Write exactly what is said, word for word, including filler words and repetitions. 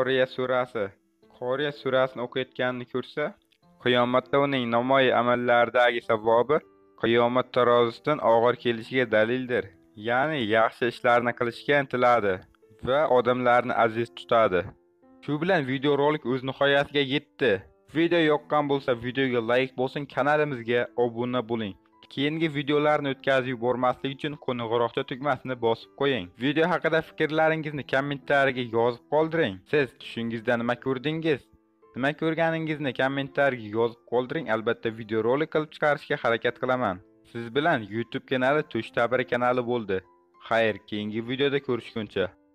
Qoriya surasi. Qoriya surasini o'qiyotganini ko'rsa, qiyomatda uning namoyi amallaridagi savobi qiyomat tarozisidan og'ir kelishiga dalildir. Ya'ni yaxshi ishlarni qilishga intiladi va odamlarni aziz tutadi. Shu bilan videorolik o'z nihoyasiga yetdi. Video yoqqan bo'lsa, videoga like bosing, kanalimizga obuna bo'ling. Keyingi videolarni o'tkazib yubormaslik uchun qo'ng'iroqcha tugmasini bosib qo'ying. Video haqida fikrlaringizni kommentariyaga yozib qoldiring. Siz tushingizda nima ko'rdingiz? Nima ko'rganingizni kommentariyaga yozib qoldiring. Albatta videorolik qilib chiqarishga harakat qilaman. Siz bilan YouTube kanali Tush Tabiri kanali bo'ldi. Xayr, keyingi videoda ko'rishguncha.